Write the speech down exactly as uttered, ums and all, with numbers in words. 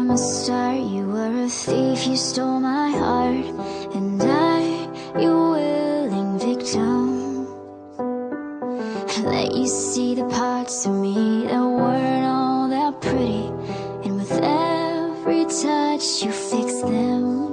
the start, you were a thief, you stole my heart, and I, your willing victim. I let you see the parts of me that weren't all that pretty, and with every touch you fixed them.